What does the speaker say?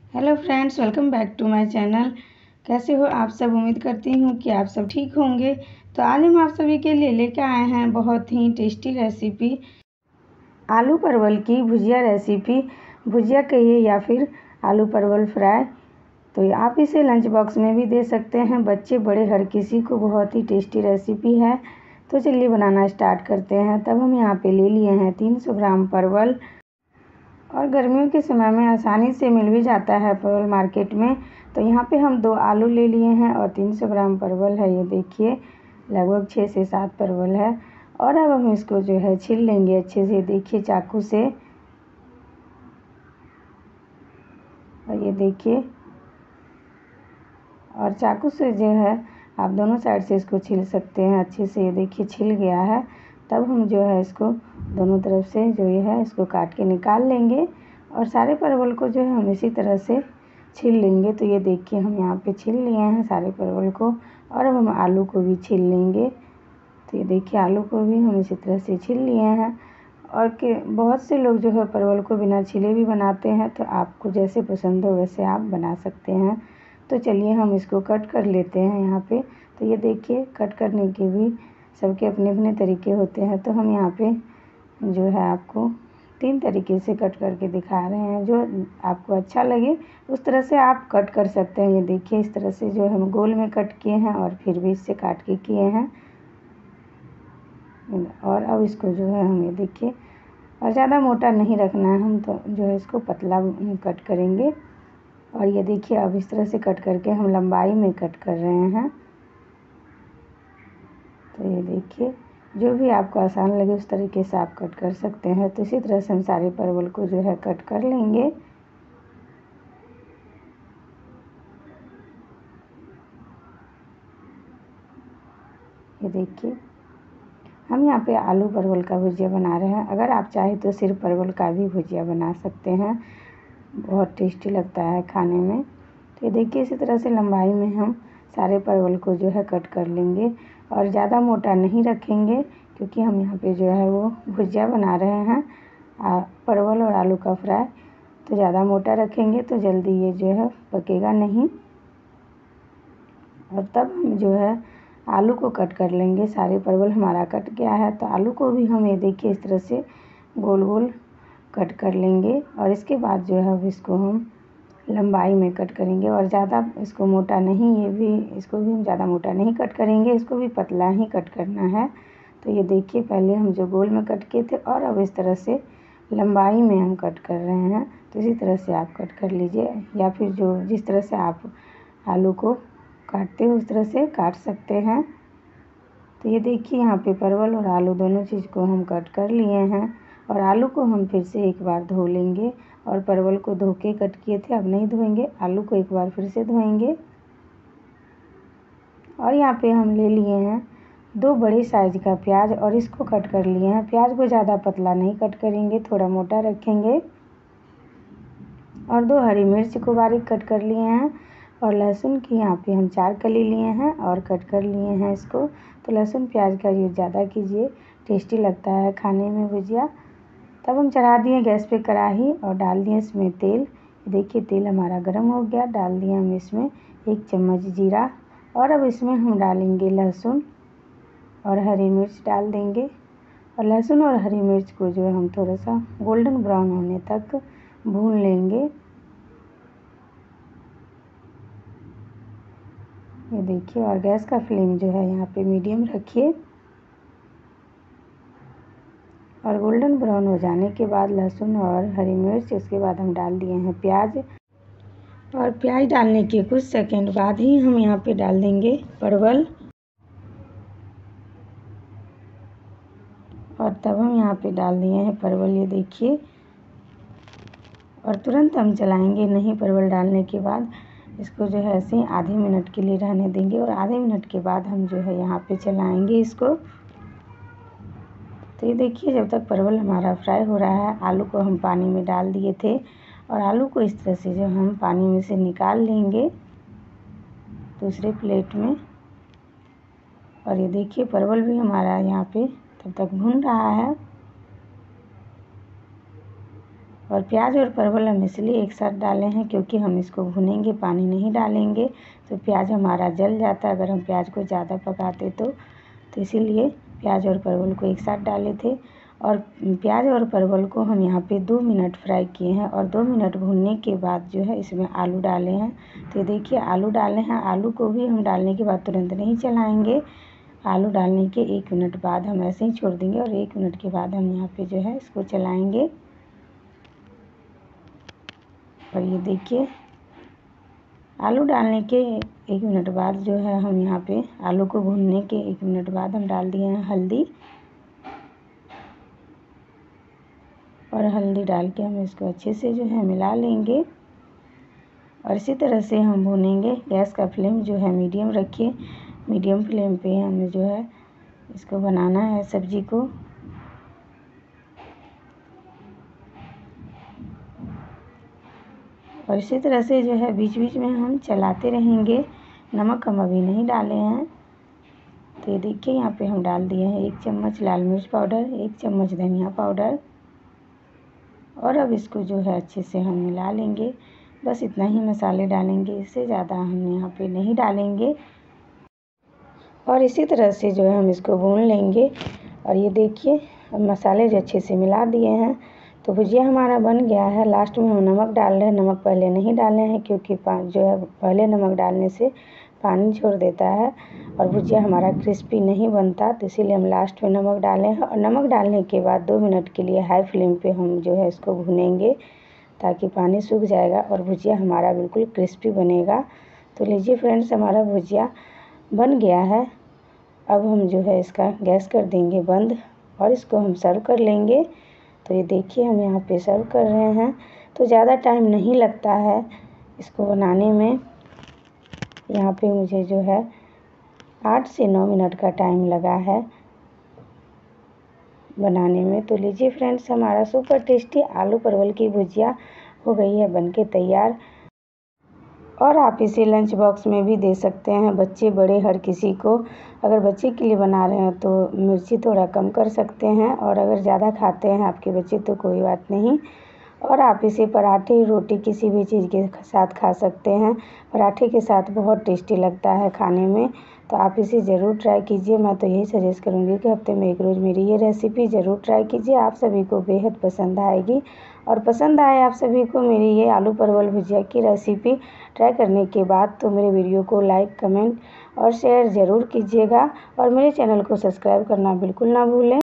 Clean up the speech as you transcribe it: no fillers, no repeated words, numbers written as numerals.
Hello friends, welcome back to my channel. कैसे हो आप सब? उम्मीद करती हूँ कि आप सब ठीक होंगे। तो आज हम आप सभी के लिए लेकर आए हैं बहुत ही टेस्टी रेसिपी, आलू परवल की भुजिया रेसिपी। भुजिया कहिए या फिर आलू परवल फ्राई। तो आप इसे लंच बॉक्स में भी दे सकते हैं, बच्चे बड़े हर किसी को बहुत ही टेस्टी रेसिपी है। तो चलिए बनाना स्टार्ट करते हैं। तब हम यहाँ पे ले लिए हैं 300 ग्राम परवल, और गर्मियों के समय में आसानी से मिल भी जाता है परवल मार्केट में। तो यहाँ पे हम 2 आलू ले लिए हैं और 300 ग्राम परवल है। ये देखिए लगभग 6 से 7 परवल है। और अब हम इसको जो है छील लेंगे अच्छे से, देखिए चाकू से। और ये देखिए, और चाकू से जो है आप दोनों साइड से इसको छील सकते हैं अच्छे से। ये देखिए छिल गया है। तब हम जो है इसको दोनों तरफ से जो ये है इसको काट के निकाल लेंगे, और सारे परवल को जो है हम इसी तरह से छील लेंगे। तो ये देखिए हम यहाँ पे छील लिए हैं सारे परवल को, और अब हम आलू को भी छील लेंगे। तो ये देखिए आलू को भी हम इसी तरह से छील लिए हैं। और के बहुत से लोग जो है परवल को बिना छिले भी बनाते हैं, तो आपको जैसे पसंद हो वैसे आप बना सकते हैं। तो चलिए हम इसको कट कर लेते हैं यहाँ पे। तो ये देखिए कट करने के भी सबके अपने अपने तरीके होते हैं। तो हम यहाँ पे जो है आपको 3 तरीके से कट करके दिखा रहे हैं। जो आपको अच्छा लगे उस तरह से आप कट कर सकते हैं। ये देखिए इस तरह से जो हम गोल में कट किए हैं और फिर भी इससे काट के किए हैं। और अब इसको जो है हम ये देखिए, और ज़्यादा मोटा नहीं रखना है, हम तो जो है इसको पतला कट करेंगे। और ये देखिए अब इस तरह से कट करके हम लंबाई में कट कर रहे हैं। तो ये देखिए जो भी आपको आसान लगे उस तरीके से आप कट कर सकते हैं। तो इसी तरह से हम सारे परवल को जो है कट कर लेंगे। ये देखिए हम यहाँ पे आलू परवल का भुजिया बना रहे हैं। अगर आप चाहें तो सिर्फ परवल का भी भुजिया बना सकते हैं, बहुत टेस्टी लगता है खाने में। तो ये देखिए इसी तरह से लंबाई में हम सारे परवल को जो है कट कर लेंगे, और ज़्यादा मोटा नहीं रखेंगे क्योंकि हम यहाँ पे जो है वो भुजिया बना रहे हैं परवल और आलू का फ्राई। तो ज़्यादा मोटा रखेंगे तो जल्दी ये जो है पकेगा नहीं। और तब हम जो है आलू को कट कर लेंगे। सारे परवल हमारा कट गया है, तो आलू को भी हम ये देखिए इस तरह से गोल गोल कट कर लेंगे। और इसके बाद जो है अब इसको हम लंबाई में कट करेंगे, और ज़्यादा इसको मोटा नहीं, इसको भी हम ज़्यादा मोटा नहीं कट करेंगे, इसको भी पतला ही कट करना है। तो ये देखिए पहले हम जो गोल में कट किए थे, और अब इस तरह से लंबाई में हम कट कर रहे हैं। तो इसी तरह से आप कट कर लीजिए, या फिर जो जिस तरह से आप आलू को काटते हो उस तरह से काट सकते हैं। तो ये देखिए यहाँ पे परवल और आलू दोनों चीज़ को हम कट कर लिए हैं, और आलू को हम फिर से एक बार धो लेंगे। और परवल को धो के कट किए थे, अब नहीं धोएंगे, आलू को एक बार फिर से धोएंगे। और यहाँ पे हम ले लिए हैं 2 बड़े साइज़ का प्याज, और इसको कट कर लिए हैं। प्याज को ज़्यादा पतला नहीं कट करेंगे, थोड़ा मोटा रखेंगे। और 2 हरी मिर्च को बारीक कट कर लिए हैं। और लहसुन की यहाँ पे हम 4 कली लिए हैं और कट कर लिए हैं इसको। तो लहसुन प्याज का यूज़ ज़्यादा कीजिए, टेस्टी लगता है खाने में भुजिया। तब हम चढ़ा दिए गैस पे कढ़ाई और डाल दिए इसमें तेल। देखिए तेल हमारा गर्म हो गया, डाल दिया हम इसमें 1 चम्मच जीरा। और अब इसमें हम डालेंगे लहसुन और हरी मिर्च डाल देंगे। और लहसुन और हरी मिर्च को जो है हम थोड़ा सा गोल्डन ब्राउन होने तक भून लेंगे। ये देखिए, और गैस का फ्लेम जो है यहाँ पे मीडियम रखिए। और गोल्डन ब्राउन हो जाने के बाद लहसुन और हरी मिर्च, उसके बाद हम डाल दिए हैं प्याज। और प्याज डालने के कुछ सेकंड बाद ही हम यहाँ पे डाल देंगे परवल। और तब हम यहाँ पे डाल दिए हैं परवल, ये देखिए। और तुरंत हम चलाएंगे नहीं, परवल डालने के बाद इसको जो है ऐसे ही आधे मिनट के लिए रहने देंगे, और आधे मिनट के बाद हम जो है यहाँ पे चलाएंगे इसको। तो ये देखिए जब तक परवल हमारा फ्राई हो रहा है, आलू को हम पानी में डाल दिए थे, और आलू को इस तरह से जो हम पानी में से निकाल लेंगे दूसरे प्लेट में। और ये देखिए परवल भी हमारा यहाँ पे तब तक भून रहा है। और प्याज और परवल हम इसलिए एक साथ डाले हैं क्योंकि हम इसको भुनेंगे, पानी नहीं डालेंगे तो प्याज हमारा जल जाता है अगर हम प्याज को ज़्यादा पकाते तो इसीलिए प्याज और परवल को एक साथ डाले थे। और प्याज और परवल को हम यहाँ पे 2 मिनट फ्राई किए हैं और 2 मिनट भूनने के बाद जो है इसमें आलू डाले हैं। तो देखिए आलू डाले हैं, आलू को भी हम डालने के बाद तुरंत नहीं चलाएँगे। आलू डालने के 1 मिनट बाद हम ऐसे ही छोड़ देंगे और 1 मिनट के बाद हम यहाँ पे जो है इसको चलाएँगे। और ये देखिए आलू डालने के 1 मिनट बाद जो है हम यहाँ पे आलू को भूनने के 1 मिनट बाद हम डाल दिए हैं हल्दी। और हल्दी डाल के हम इसको अच्छे से जो है मिला लेंगे और इसी तरह से हम भूनेंगे। गैस का फ्लेम जो है मीडियम रखिए, मीडियम फ्लेम पे हमें जो है इसको बनाना है सब्ज़ी को। और इसी तरह से जो है बीच बीच में हम चलाते रहेंगे। नमक हम अभी नहीं डाले हैं। तो ये देखिए यहाँ पे हम डाल दिए हैं 1 चम्मच लाल मिर्च पाउडर, 1 चम्मच धनिया पाउडर और अब इसको जो है अच्छे से हम मिला लेंगे। बस इतना ही मसाले डालेंगे, इससे ज़्यादा हम यहाँ पे नहीं डालेंगे। और इसी तरह से जो है हम इसको भून लेंगे। और ये देखिए अब मसाले जो अच्छे से मिला दिए हैं तो भुजिया हमारा बन गया है। लास्ट में हम नमक डाल रहे हैं, नमक पहले नहीं डाले हैं क्योंकि जो है पहले नमक डालने से पानी छोड़ देता है और भुजिया हमारा क्रिस्पी नहीं बनता, तो इसीलिए हम लास्ट में नमक डाले हैं। और नमक डालने के बाद 2 मिनट के लिए हाई फ्लेम पे हम जो है इसको भूनेंगे ताकि पानी सूख जाएगा और भुजिया हमारा बिल्कुल क्रिस्पी बनेगा। तो लीजिए फ्रेंड्स हमारा भुजिया बन गया है। अब हम जो है इसका गैस कर देंगे बंद और इसको हम सर्व कर लेंगे। तो ये देखिए हम यहाँ पे सर्व कर रहे हैं। तो ज़्यादा टाइम नहीं लगता है इसको बनाने में। यहाँ पे मुझे जो है 8 से 9 मिनट का टाइम लगा है बनाने में। तो लीजिए फ्रेंड्स हमारा सुपर टेस्टी आलू परवल की भुजिया हो गई है बनके तैयार। और आप इसे लंच बॉक्स में भी दे सकते हैं, बच्चे बड़े हर किसी को। अगर बच्चे के लिए बना रहे हैं तो मिर्ची थोड़ा कम कर सकते हैं और अगर ज़्यादा खाते हैं आपके बच्चे तो कोई बात नहीं। और आप इसे पराठे, रोटी किसी भी चीज़ के साथ खा सकते हैं। पराठे के साथ बहुत टेस्टी लगता है खाने में। तो आप इसे ज़रूर ट्राई कीजिए। मैं तो यही सजेस्ट करूँगी कि हफ्ते में 1 रोज़ मेरी ये रेसिपी ज़रूर ट्राई कीजिए, आप सभी को बेहद पसंद आएगी। और पसंद आए आप सभी को मेरी ये आलू परवल भुजिया की रेसिपी ट्राई करने के बाद तो मेरे वीडियो को लाइक, कमेंट और शेयर ज़रूर कीजिएगा और मेरे चैनल को सब्सक्राइब करना बिल्कुल ना भूलें।